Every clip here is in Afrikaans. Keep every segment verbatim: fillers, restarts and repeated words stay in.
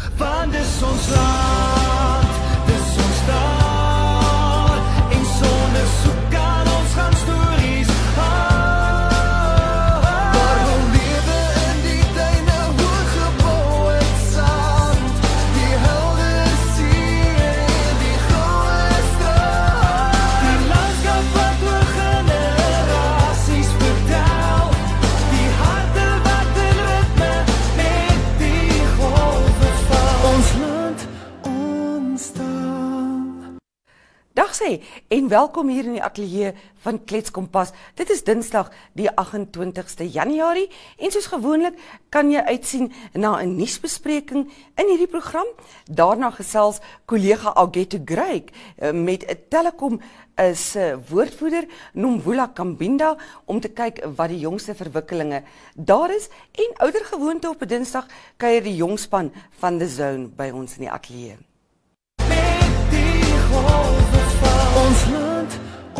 Want dis ons land, dis ons taal, en sonder soek aan ons gaan stories haal. Maar we lewe in die tuine hooggebou uit sand, die helder see en die goue strand. Die landskap wat oor generasies vertel, die harte wat in ritme met die golwe val. Ons land, ons taal. Dag sê, en welkom hier in die ateljee van Klets Kompas. Dit is Dinsdag die agentwintigste Januarie en soos gewoonlik kan jy uitsien na 'n nuusbespreking in hierdie program. Daarna gesels kollega Augusto Greig met 'n Telekom is woordvoerder Nomvula Kambinda om te kyk wat die jongste verwikkelinge daar is en ouer gewoonte op 'n Dinsdag kuier die jongspan van The Zone by ons in die ateljee. Met die golwe val. Ons land,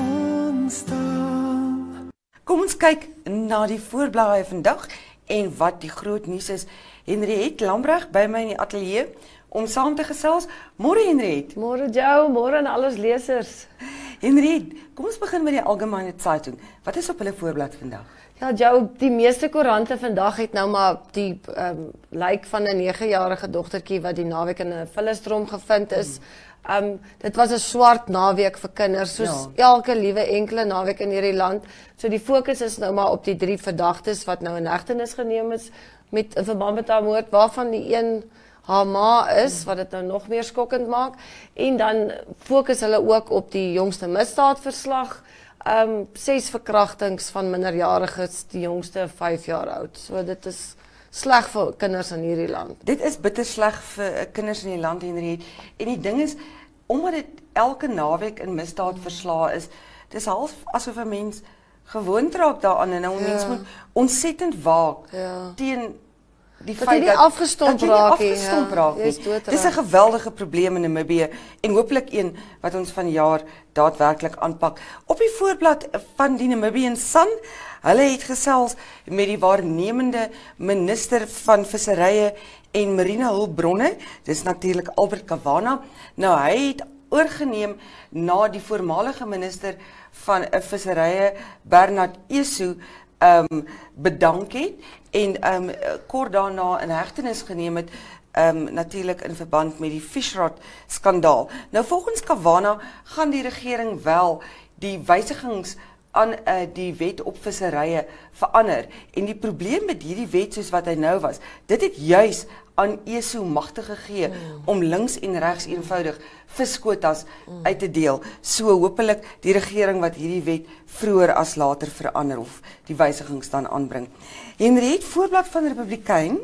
ons taal. Kom ons kyk na die voorblaaie vandag en wat die groot nuus is. Henriette Lambrecht by my in die ateljee om saam te gesels. Môre Henriette. Môre Joe, môre aan alles lesers. Henriette, kom ons begin met die Allgemeine Zeitung. Wat is op hulle voorblad vandag? Ja Joe, die meeste koerante vandag het nou maar die um, lijk van 'n negejarige dogtertjie wat die naweek in 'n vullisdrom gevind is. Um, dit was 'n swart naweek vir kinders, soos ja. elke liewe enkele naweek in hierdie land. So die fokus is nou maar op die drie verdagtes wat nou in hegtenis geneem is met in verband met haar moord, waarvan die een haar ma is, wat dit nou nog meer skokkend maak. En dan fokus hulle ook op die jongste misdaadverslag. Um, ses verkrachtings van minderjariges, die jongste vyf jaar oud. So dit is sleg vir kinders in hierdie land. Dit is bitter sleg vir kinders in die land, Henriette. En die ding is, omdat dit elke naweek in misdaad verslae is, dis half asof 'n mens gewoond raak daaraan en nou 'n ja. mens moet ontsettend waak ja. teen die dat feit jy dat afgestomp dat jy nie raak, afgestomp ja. raak Jy nie. is dood Dis 'n raak. geweldige probleem in Namibië en hopelik een wat ons vanjaar daadwerklik aanpak. Op die voorblad van die Namibian Sun, hulle het gesels met die waarnemende minister van visserye en marine hulpbronne, dis natuurlik Albert Kawana. Nou hy het oorgeneem na die voormalige minister van visserye Bernard Esau um, bedank het en um, kort daarna in hegtenis geneem het, um, natuurlik in verband met die Fishrot skandaal. Nou volgens Kawana gaan die regering wel die wysigings aan uh, die wet op visserye verander. En die probleem met hierdie wet soos wat hy nou was, dit het juis aan Esau magte gegee mm. om links en regs eenvoudig viskwotas mm. uit te deel. So hopelik die regering wat hierdie wet vroeër as later verander of die wysigings dan aanbring. Henriette, voorblad van Republikein,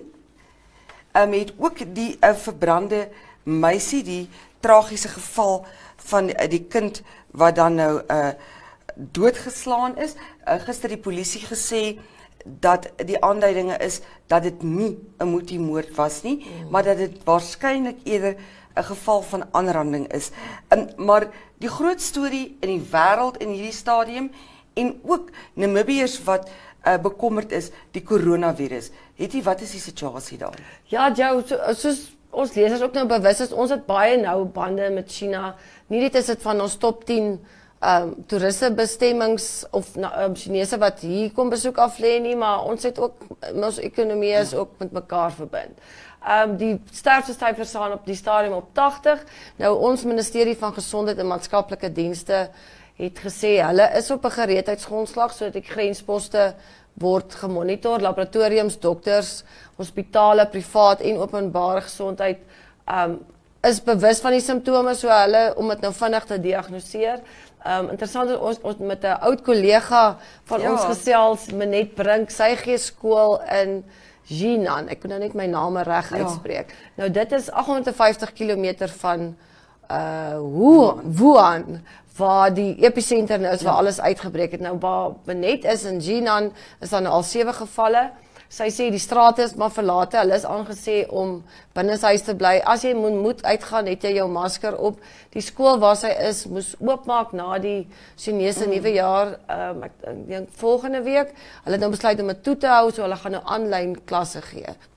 um, het ook die uh, verbrande meisie, die tragiese geval van uh, die kind wat dan nou uh, doodgeslaan is. Uh, gister die polisie gesê dat die aanduidinge is dat dit nie 'n moordmoord was nie, mm. maar dat dit waarskynlik eerder 'n geval van aanranding is. Um, maar die groot storie in die wêreld in hierdie stadium en ook Namibiërs wat uh, bekommerd is, die coronavirus. Het jy, wat is die situasie daar? Ja, Joe, so, soos ons lesers ook nou bewus is, ons het baie nou bande met China. Nie net is dit van ons top tien Um, toeristebestemmings of um, Chinese wat hier kom besoek aflê nie, maar ons het ook, ons ekonomie is ook met mekaar verbind. Um, die sterftesyfers staan op die stadium op tagtig. Nou ons ministerie van Gesondheid en Maatskaplike Dienste het gesê hulle is op 'n gereedheidsgrondslag sodat die grensposte word gemonitor, laboratoriums, dokters, hospitale, privaat en openbare gesondheid um, is bewus van die simptome, so hulle om dit nou vinnig te diagnoseer. Um, interessant is ons, ons met 'n oud kollega van ja. ons gesels, Menet Brink, sy gee skool in Jinan, ek kan nou net my name reg ja. uitspreek. Nou dit is agt honderd vyftig kilometer van uh, Wuhan, waar die episenter nou is, waar ja. alles uitgebreek het. Nou waar Menet is in Jinan, is dan al sewe gevalle. Sy sê die strate is maar verlate, hulle is aangesê om binneshuis te bly. As jy moet, moet uitgaan, het jy jou masker op. Die skool waar sy is, moes oopmaak na die Chinese mm. nuwe jaar, um, ek dink volgende week. Hulle het nou besluit om dit toe te hou, so hulle gaan nou aanlyn klasse gee.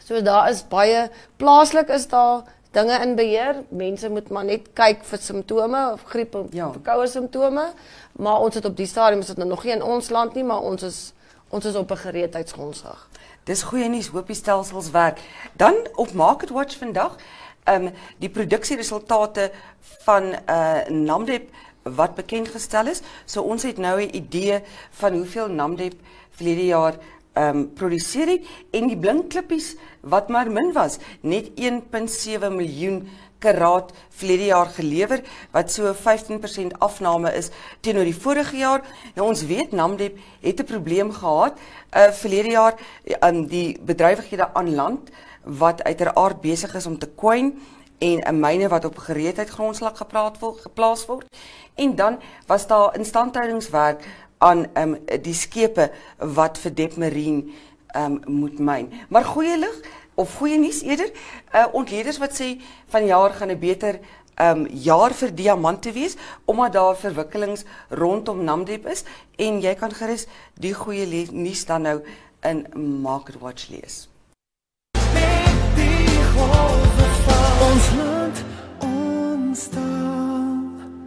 So daar is baie plaaslik is daar dinge in beheer. Mense moet maar net kyk vir simptome of griep of Ja. verkoue simptome. Maar ons het op die stadium is dit nou nog nie in ons land nie, maar ons is ons is op 'n gereedheidsgrondslag. Dis goeie nuus, hoop die stelsels werk. Dan op Market Watch vandag, um, die produksieresultate van uh, Namdeb wat bekend gestel is. So ons het nou 'n idee van hoeveel Namdeb verlede jaar um, produseer het en die blinkklippies wat maar min was, net een punt sewe miljoen karaat verlede jaar gelewer, wat so vyftien persent afname is teenoor die vorige jaar. Nou ons weet Namdeb het 'n probleem gehad uh, verlede jaar, um, die bedrywighede aan land wat uiteraard besig is om te kwyn en 'n myne wat op gereedheid grondslag gepraat word, geplaas word. En dan was daar instandhoudingswerk aan um, die skepe wat vir Deb Marine um, moet myn. Maar goeie lig of goeie nuus eerder, uh, ontleeders wat sê vanjaar gaan 'n beter um, jaar vir diamante wees, omdat daar verwikkelings rondom Namdeb is en jy kan gerus die goeie nuus dan nou in Market Watch lees. Die golwe van ons land ontstaan.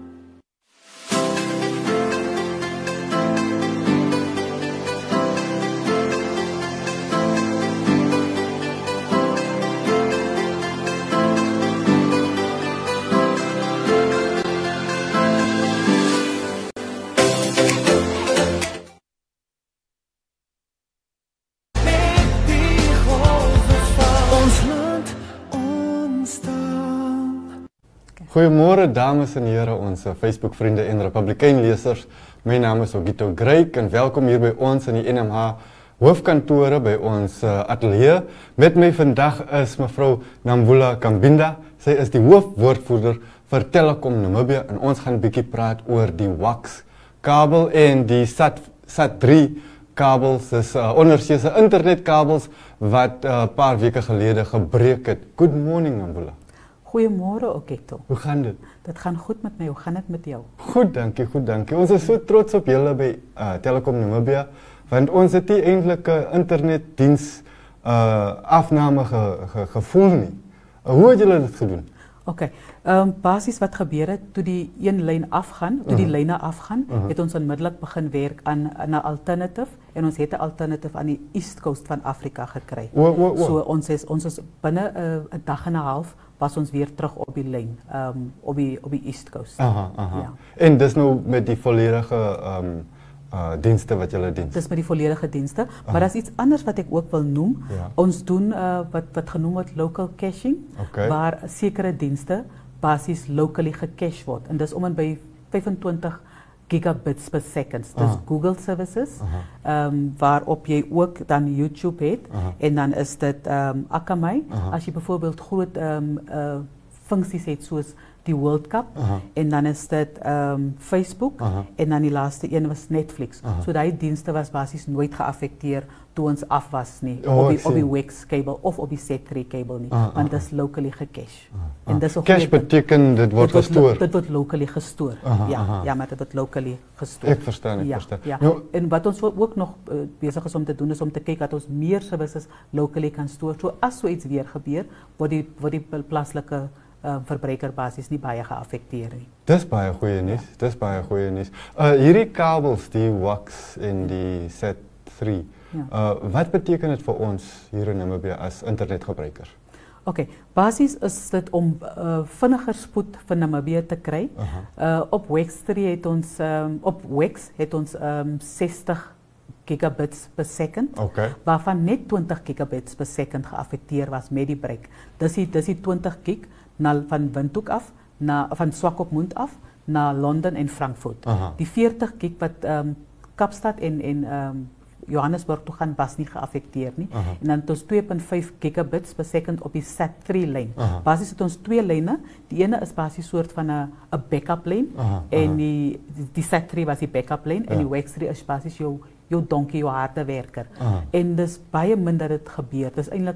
Goeiemôre dames en here, ons Facebook vriende en Republikein lesers. My naam is Ogito Greik en welkom hier by ons in die N M H hoofkantore by ons uh, ateljee. Met my vandag is mevrou Namvula Kambinda. Sy is die hoofwoordvoerder vir Telecom Namibia en ons gaan 'n bietjie praat oor die W A X kabel en die SAT SAT drie kabels, dis uh, onderseese internetkabels wat 'n uh, paar weke gelede gebreek het. Good morning Namvula. Goeiemôre Oketo. Hoe gaan dit? Dit gaan goed met my. Hoe gaan dit met jou? Goed, dankie, goed, dankie. Ons is so trots op julle by uh, Telecom Namibia, want ons het nie eintlik 'n internetdiens uh, afname ge, ge, gevoel nie. Uh, hoe het julle dit gedoen? Oké, okay. um, basies wat gebeur het, toe die een lyn afgaan, toe die Mhm. lyne afgaan, Mhm. het ons onmiddellik begin werk aan 'n alternative en ons het 'n alternative aan die East Coast van Afrika gekry. O, o, o. So ons is ons is binne 'n uh, dag en 'n half was ons weer terug op die lyn, um, op die op die East Coast. Aha, aha. Ja. En dis nou met die volledige um, uh, dienste wat julle dien. Dis met die volledige dienste, Aha. maar daar's iets anders wat ek ook wil noem. Ja. Ons doen uh, wat wat genoem word local caching, Okay. waar sekere dienste basies locally gecache word en dis om en by vyfentwintig gigabits per second. Dis Aha. Google services, Aha. um, waarop jy ook dan YouTube het Aha. en dan is dit um, Akamai. Aha. As jy byvoorbeeld groot um, uh, funksies het soos die World Cup Aha. en dan is dit um, Facebook Aha. en dan die laaste een was Netflix. Aha. So daai dienste was basies nooit geaffekteer toe ons af was nie Oh, op ek die op die sien. W A X kabel of op die SAT drie kabel nie, Ah, want ah, dit is locally gecache. Ah. En dis 'n Cash goeie ding. beteken dit word Dit gestoor. Dit word locally gestoor. Aha, ja, aha. ja, maar dit word locally gestoor. Ek verstaan, ek ja, verstaan. Ja. Nou- En wat ons ook nog uh, besig is om te doen is om te kyk dat ons meer services locally kan stoor. So as so iets weer gebeur, word die word die plaaslike uh, verbruikerbasis nie baie geaffekteer nie. Dis baie goeie nuus. Dis baie goeie nuus. Uh hierdie kabels, die W A X en die SAT drie. Ja. Uh wat beteken dit vir ons hier in Namibia as internetgebruikers? Oké, okay, basies is dit om uh, vinniger spoed vir Namibië te kry. Aha. Uh, op W A X drie het ons um, op W A X het ons um, sestig gigabits per second, Okay. waarvan net twintig gigabits per second geaffekteer was met die break. Dis die dis die twintig gig na van Windhoek af na van Swakopmund af na Londen en Frankfurt. Aha. Die veertig gig wat um, Kaapstad en en um, Johannesburg toe gaan was nie geaffekteer nie. Aha. En dan het ons twee punt vyf gigabits per second op die SAT drie lyn. Aha. Basies het ons twee lyne. Die ene is basies soort van 'n 'n backup lyn Aha, en aha. die die, die SAT drie was die backup lyn en Ja. die W A X drie is basies jou jou donkie, jou harde werker. Aha. En dis baie minder dit gebeur. Dis eintlik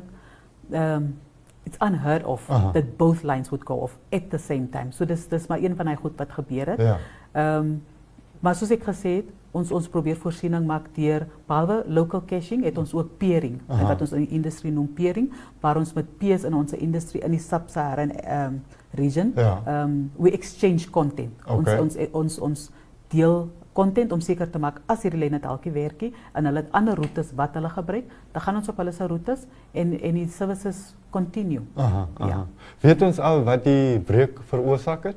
um, it's unheard of Aha. that both lines would go off at the same time. So dis dis maar een van daai goed wat gebeur het. Ja. Ehm um, Maar soos ek gesê het, ons ons probeer voorsiening maak deur behalwe local caching het ons ook peering, Aha. wat ons in die industrie noem peering, waar ons met peers in ons industrie in die sub-Saharan um, region, Ja. um, we exchange content. Okay. Ons ons ons ons deel content om seker te maak as hierdie lyne dalk nie werkie en hulle het ander roetes wat hulle gebruik, dan gaan ons op hulle se roetes en en die services continue. Aha, aha. Ja. Weet ons al wat die breuk veroorsaak het?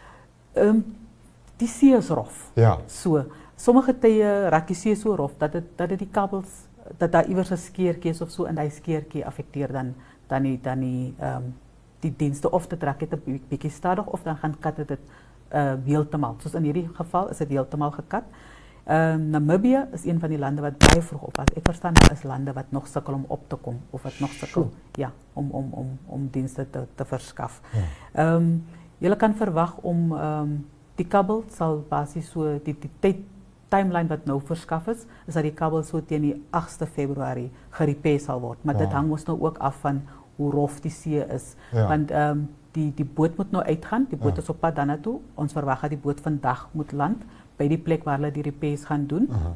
Ehm um, die see is rof. Ja. So, sommige tye raak die see so rof dat dit dat dit die kabels dat daar iewers 'n skeurtjie is of so en daai skeurtjie affekteer dan dan die dan die ehm um, die dienste of dit raak dit 'n bietjie stadig of dan gaan kat dit dit uh heeltemal. Soos in hierdie geval is dit heeltemal gekat. Ehm um, Namibië is een van die lande wat baie vroeg op was. Ek verstaan daar is lande wat nog sukkel om op te kom of wat nog sukkel ja, om om om om dienste te te verskaf. Ehm um, julle kan verwag om ehm um, die kabel sal basies so die die tyd timeline wat nou verskaf is, is dat die kabel so teen die agste Februarie gerepair sal word. Maar dit Wow. hang ons nou ook af van hoe rof die see is. Ja. Want ehm um, die die boot moet nou uitgaan. Die boot Ja. is op pad daarna toe. Ons verwag dat die boot vandag moet land by die plek waar hulle die repairs gaan doen. Aha.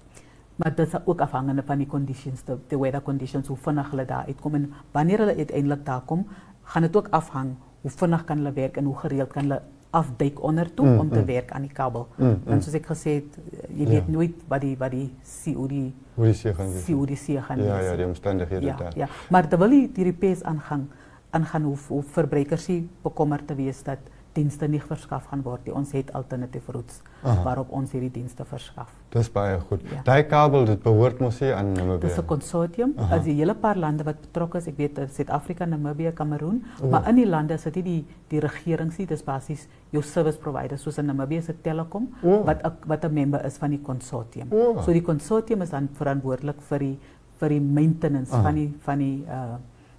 Maar dit is ook afhangende van die conditions, de, de weather conditions, hoe vinnig hulle daar uitkom. En wanneer hulle uiteindelik daar kom, gaan dit ook afhang hoe vinnig kan hulle werk en hoe gereeld kan hulle afduik onder toe Mm, om te mm. werk aan die kabel. Mm, En mm. soos ek gesê het, jy Ja. weet nooit wat die wat die see hoe die Hoe die see gaan wees. see hoe die see gaan Ja, wees. ja, die omstandighede ja, daar. ja. Maar terwyl die, die repairs aangaan, aangaan hoe, hoe verbruikers nie bekommerd te wees dat dienste nie verskaf gaan word nie. Ons het alternatieve routes Aha. waarop ons hierdie dienste verskaf. Dis baie goed. Ja. Daai kabel dit behoort mos hier aan Namibië. Dis 'n konsortium. Aha. As die hele paar lande wat betrokke is, ek weet eh, Suid-Afrika, Namibië, Kameroen, O. maar in die lande is dit nie die die regerings nie, dis basies jou service providers soos in Namibië is dit Telkom O. wat 'n wat 'n member is van die konsortium. O. So die konsortium is dan verantwoordelik vir die vir die maintenance Aha. van die van die uh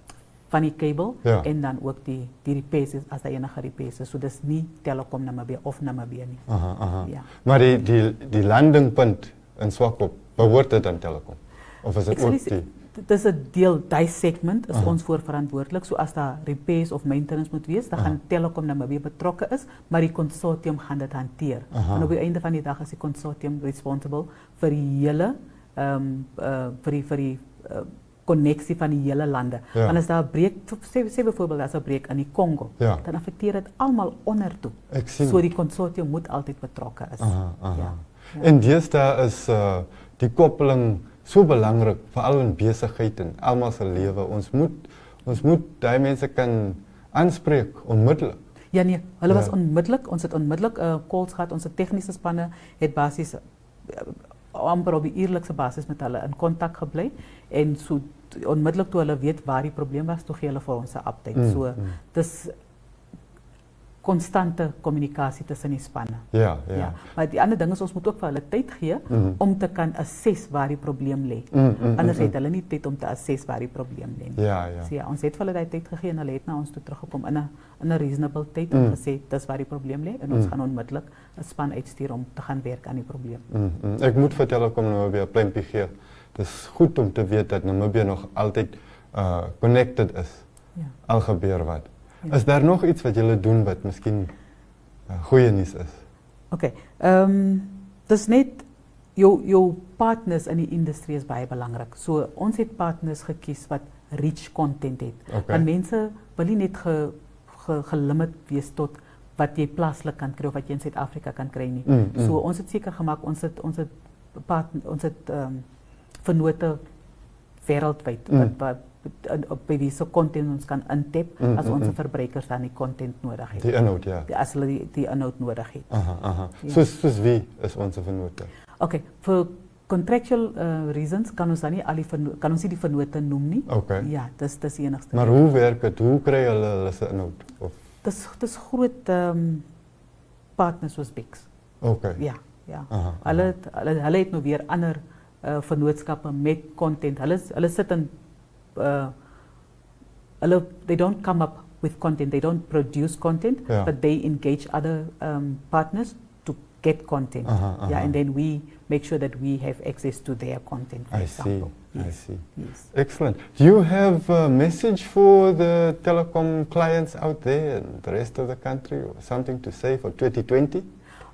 van die kabel Ja. en dan ook die die repairs is- as daar enige repairs is. So dis nie Telkom Namibië of Namibië nie. Aha, aha. Ja. Maar die die die landingpunt in Swakop behoort dit aan Telkom of is Ek dit sal ook nie sê- die dit is 'n deel, daai segment is Aha. ons voor verantwoordelik. So as daar repairs of maintenance moet wees, dan Aha. gaan Telkom Namibië betrokke is, maar die konsortium gaan dit hanteer. Aha. En op die einde van die dag is die konsortium responsible vir die hele ehm um, uh, vir die vir die uh, konneksie van die hele lande. Ja. Want as daar 'n breek, sê, sê byvoorbeeld as 'n breek in die Kongo, Ja. dan affekteer dit almal onder toe. Ek sien. So die konsortium moet altyd betrokke is. Aha, aha. Ja. Ja. En deesdae is uh die koppeling so belangrik veral in besigheid en almal se lewe. Ons moet ons moet daai mense kan aanspreek onmiddellik. Ja nee, hulle Ja. was onmiddellik, ons het onmiddellik 'n uh, calls gehad, ons tegniese spanne het basies uh, amper op die uurlikse basis met hulle in kontak gebly en so t- onmiddellik toe hulle weet waar die probleem was, toe gee hulle vir ons 'n update. Mm, So mm. dis konstante kommunikasie tussen die spanne. Ja, ja. Ja. Maar die ander ding is ons moet ook vir hulle tyd gee Mhm. om te kan assess waar die probleem lê. Mm, mm, Anders mm, het hulle nie tyd om te assess waar die probleem lê nie. Ja, ja. So ja, ons het vir hulle daai tyd gegee en hulle het na ons toe teruggekom in 'n in 'n reasonable tyd en Mm. gesê dis waar die probleem lê en ons Mm. gaan onmiddellik 'n span uitstuur om te gaan werk aan die probleem. Mm, mm. Ek moet vir Telkom nou weer 'n pleintjie gee. Dis goed om te weet dat Namibië nog altyd uh connected is. Ja. Al gebeur wat. Ja. Is daar nog iets wat julle doen wat miskien uh, goeie nuus is? OK. Ehm um, dis net jou jou partners in die industrie is baie belangrik. So ons het partners gekies wat rich content het. Okay. Want mense wil nie net ge, ge gelimit wees tot wat jy plaaslik kan kry of wat jy in Suid-Afrika kan kry nie. Mm, mm. So ons het seker gemaak ons het ons het partner, ons het ehm um, vennote wêreldwyd Mm. wat wat in- op by wie se content ons kan intap Mm, as mm, ons mm. verbruikers dan die content nodig het. Die inhoud, ja. Die, as hulle die, die inhoud nodig het. Aha, aha. Ja. Soos soos wie is ons vennote? OK, vir contractual uh, reasons kan ons dan nie al die verno- kan ons nie die vennote noem nie. Okay. Ja, dis dis die enigste. Maar hoe werk dit? Hoe kry hulle hulle se inhoud? Of dis dis groot ehm um, partners soos Bix. okay. Ja, ja. Aha, aha. Hulle het- hulle hulle het nou weer ander uh, vennootskappe met content. Hulle is- hulle sit in uh hulle they don't come up with content. They don't produce content, Ja. but they engage other um, partners to get content. Aha, aha. Yeah, and then we make sure that we have access to their content, for I see. example. I Yes. see. Yes. Excellent. Do you have a message for the telecom clients out there and the rest of the country or something to say for twenty twenty?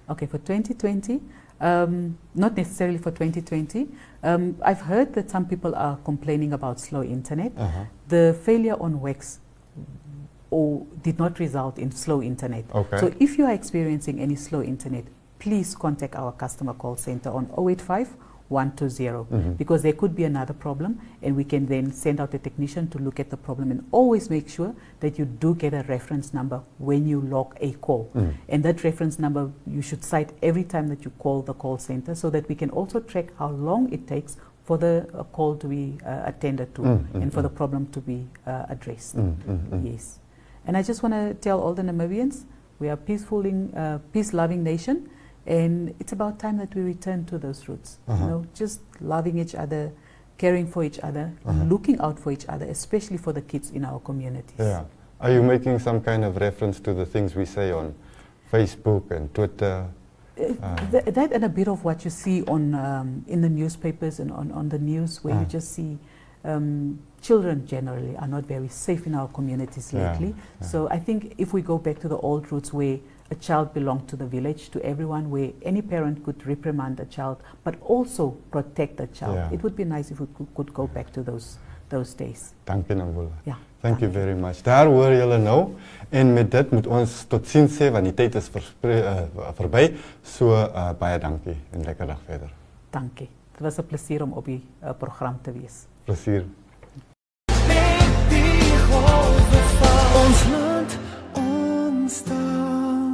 Okay, for twenty twenty, um, not necessarily for twenty twenty. Um, I've heard that some people are complaining about slow internet. Uh-huh. The failure on WEX or did not result in slow internet. Okay. So if you are experiencing any slow internet, please contact our customer call center on zero eight five, one two zero Mm-hmm. because there could be another problem, and we can then send out a technician to look at the problem, and always make sure that you do get a reference number when you log a call. Mm. And that reference number you should cite every time that you call the call center, so that we can also track how long it takes for the uh, call to be uh, attended to Mm, mm, and for mm. the problem to be uh, addressed. Mm, mm, mm. Yes. And I just want to tell all the Namibians, we are a peaceful, uh, peace-loving nation, and it's about time that we return to those roots. Uh-huh. You know, just loving each other, caring for each other, Uh-huh. looking out for each other, especially for the kids in our communities. Yeah. Are you making some kind of reference to the things we say on Facebook and Twitter? Uh, th that and a bit of what you see on um, in the newspapers and on, on the news, where Ah. you just see um, children generally are not very safe in our communities Yeah, lately. yeah. So I think if we go back to the old roots, where a child belonged to the village, to everyone, where any parent could reprimand a child but also protect the child, Yeah. it would be nice if we could, could go back to those those days. Dankie Nambula. Ja. Thank you very much. Daar hoor julle nou. En met dit moet ons tot ziens sê, want die tyd is verspre- uh, verby. So uh, baie dankie en lekker dag verder. Dankie. Het was een plezier om op die uh, programma te wees. Plezier. Met die golwe van ons land, ons taal.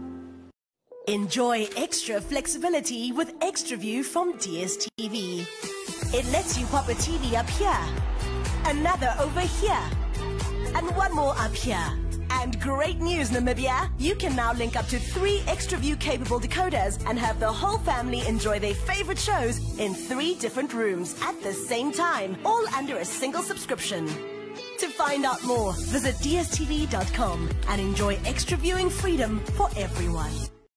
Enjoy extra flexibility with ExtraView from D S T V. It lets you pop a T V up here, another over here, and one more up here. And great news, Namibia! You can now link up to three ExtraView capable decoders and have the whole family enjoy their favorite shows in three different rooms at the same time, all under a single subscription. To find out more, visit D S T V dot com and enjoy extra viewing freedom for everyone.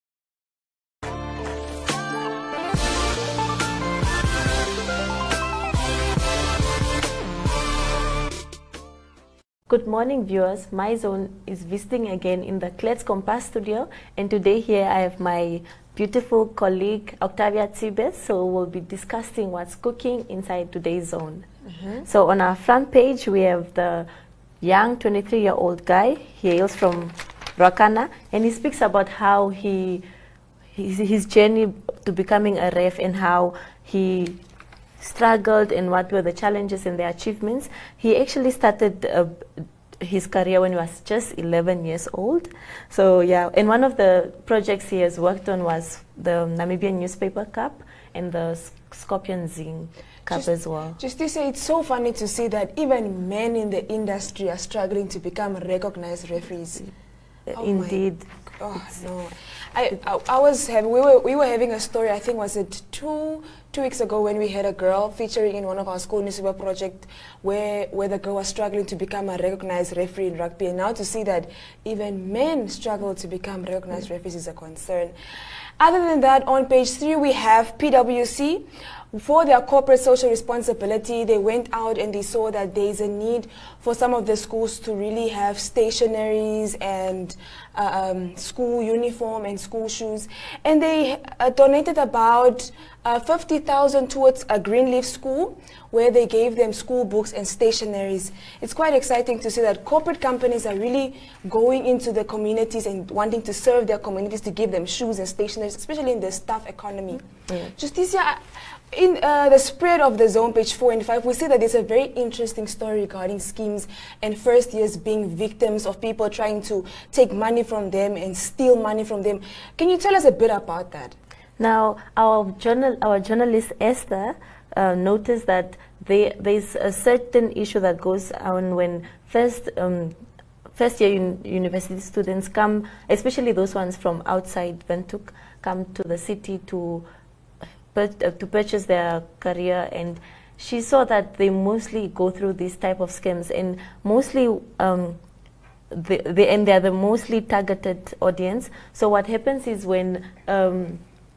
Good morning, viewers. My zone is visiting again in the Klets Compass studio, and today here I have my beautiful colleague Octavia Tsibes. So we'll be discussing what's cooking inside today's zone. Mm-hmm. So on our front page we have the young twenty-three-year-old guy. He hails from Rakana, and he speaks about how he his, his journey to becoming a ref and how he struggled and what were the challenges and the achievements. He actually started uh, his career when he was just eleven years old. So yeah, and one of the projects he has worked on was the Namibian Newspaper Cup and the Scorpion Zing Cup Just- as well. Just to say, it's so funny to see that even men in the industry are struggling to become recognized referees. Oh my- Indeed. Oh no, I, I I was having we were we were having a story. I think was it two two weeks ago when we had a girl featuring in one of our school newspaper project where where the girl was struggling to become a recognized referee in rugby, and now to see that even men struggle to become recognized referees is a concern. Other than that, on page three we have P W C. For their corporate social responsibility, they went out and they saw that there is a need for some of the schools to really have stationaries and uh, um, school uniform and school shoes. And they uh, donated about uh, fifty thousand towards a Greenleaf school, where they gave them school books and stationaries. It's quite exciting to see that corporate companies are really going into the communities and wanting to serve their communities to give them shoes and stationaries, especially in the staff economy. Mm. Justicia, in uh, the spread of the zone, page four and five, we see that there's a very interesting story regarding schemes and first years being victims of people trying to take money from them and steal money from them. Can you tell us a bit about that? Now, our journal, our journalist Esther uh, noticed that there, there's a certain issue that goes on when first um, first year un university students come, especially those ones from outside Windhoek, come to the city to pur uh, to purchase their career, and she saw that they mostly go through these type of scams, and mostly um, they, they and they're the mostly targeted audience. So what happens is when um,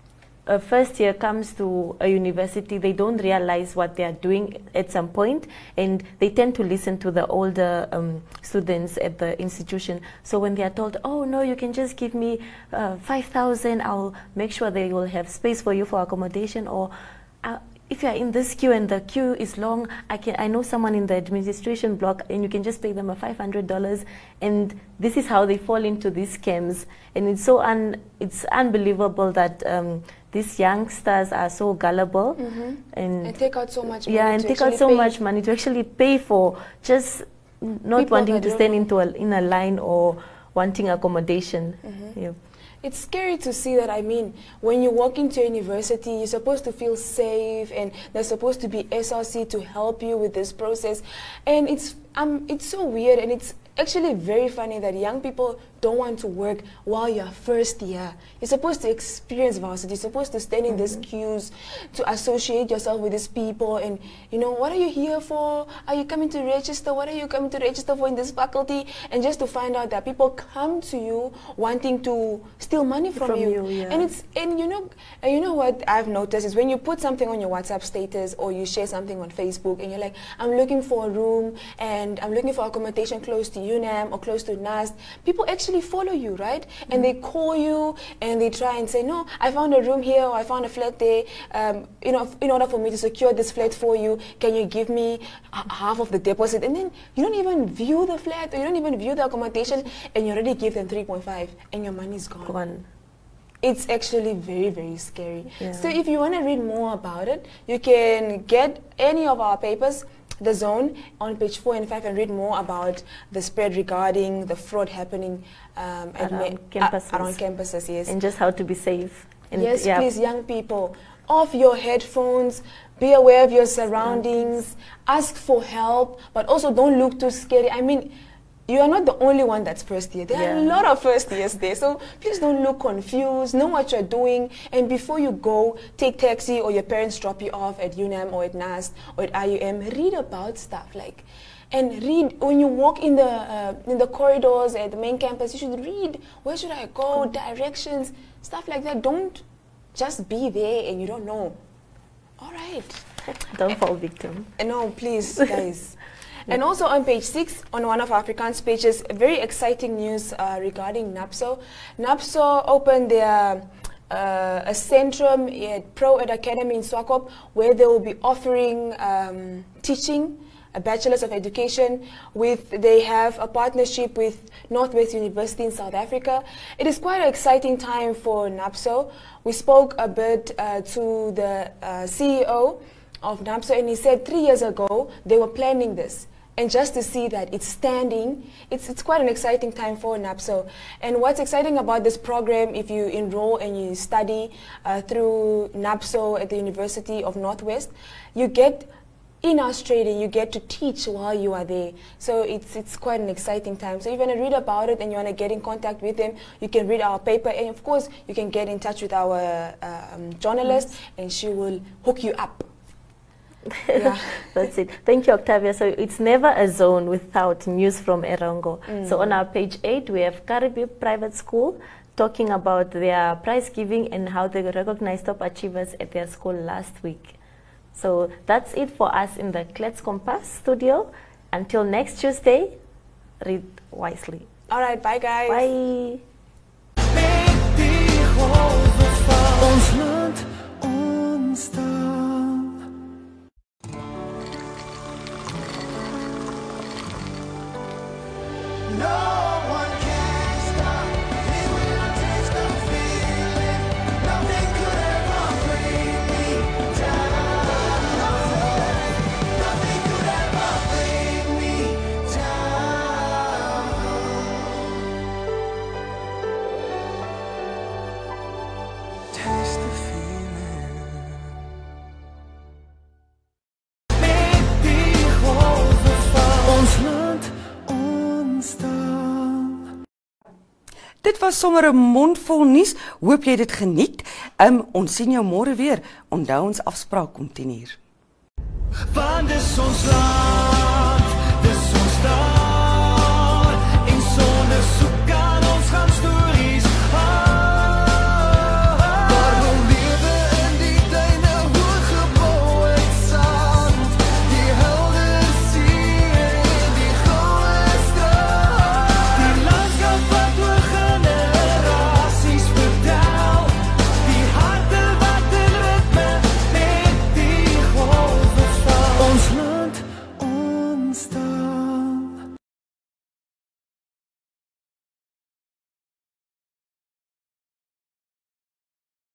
a first year comes to a university, they don't realize what they are doing at some point, and they tend to listen to the older um, students at the institution. So when they are told, oh no, you can just give me uh, five thousand, I'll make sure they will have space for you for accommodation, or uh, if you are in this queue and the queue is long, I can I know someone in the administration block and you can just pay them a five hundred dollars, and this is how they fall into these scams. And it's so un it's unbelievable that um, these youngsters are so gullible, mm-hmm. and, and take out so much money yeah, and to take out so pay. much money to actually pay for just not People wanting that to don't stand know. into a, in a line or wanting accommodation. Mm-hmm. Yeah. It's scary to see that. I mean, when you walk into a university, you're supposed to feel safe, and there's supposed to be S R C to help you with this process. And it's um, it's so weird, and it's actually very funny that young people don't want to work while you're first year. You're supposed to experience varsity. You're supposed to stand in these queues, to associate yourself with these people. And, you know, what are you here for? Are you coming to register? What are you coming to register for in this faculty? And just to find out that people come to you wanting to steal money from, From you. you, yeah. And it's, and you know, and you know what I've noticed is when you put something on your WhatsApp status or you share something on Facebook and you're like, I'm looking for a room and I'm looking for accommodation close to U N A M or close to N A S D, people actually follow you, right? Mm-hmm. And they call you and they try and say, no, I found a room here or I found a flat there. Um, you know, in order for me to secure this flat for you, can you give me half of the deposit? And then you don't even view the flat or you don't even view the accommodation and you already give them three point five and your money's gone. Gone. It's actually very, very scary. Yeah. So if you want to read more about it, you can get any of our papers, The Zone, on page four and five, and read more about the spread regarding the fraud happening um, at Around ma- campuses. Uh, around campuses, yes. And just how to be safe. And Yes, yeah, please, young people, off your headphones, be aware of your surroundings, ask for help, but also don't look too scary. I mean, you are not the only one that's first year. There are a Yeah. lot of first years there. So please don't look confused. Know what you're doing. And before you go, take taxi or your parents drop you off at U N A M or at N A S D or at I U M. Read about stuff. like, And read, when you walk in the, uh, in the corridors at the main campus, you should read. Where should I go? Directions, stuff like that. Don't just be there and you don't know. All right. don't fall victim. Uh, No, please, guys. And also on page six, on one of Afrikaans pages, very exciting news uh, regarding NAPSO. NAPSO opened their uh, a centrum at Pro Ed Academy in Swakop, where they will be offering um, teaching, a bachelor's of education. With they have a partnership with Northwest University in South Africa. It is quite an exciting time for NAPSO. We spoke a bit uh, to the uh, C E O of NAPSO, and he said three years ago they were planning this. And just to see that it's standing, it's, it's quite an exciting time for NAPSO. And what's exciting about this program, if you enroll and you study uh, through NAPSO at the University of Northwest, you get, in Australia, you get to teach while you are there. So it's, it's quite an exciting time. So if you want to read about it and you want to get in contact with them, you can read our paper. And of course, you can get in touch with our um, journalist, yes. and she will hook you up. Yeah. That's it. Thank you, Octavia. So it's never a zone without news from Erongo. Mm. So on our page eight, we have Karibi Private School talking about their prize giving and how they recognized top achievers at their school last week. So that's it for us in the Klets Kompas studio. Until next Tuesday, read wisely. All right, bye guys. Bye. Ons land, ons taal. No one can stop it when I taste the feeling. Nothing could ever bring me down. Nothing could ever bring me down. Taste the feeling. Make die golven van ons land, ons taal. Dit was sommer 'n mondvol nuus. Hoop jy dit geniet. Um, ons sien jou môre weer. Onthou ons afspraak om tien uur. Want dis ons land.